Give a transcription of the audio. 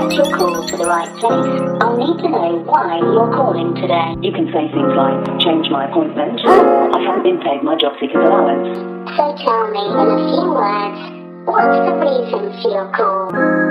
route your call to the right place. I'll need to know why you're calling today. You can say things like, change my appointment, or I haven't been paid my job seeker's allowance. So tell me in a few words, what's the reason for your call?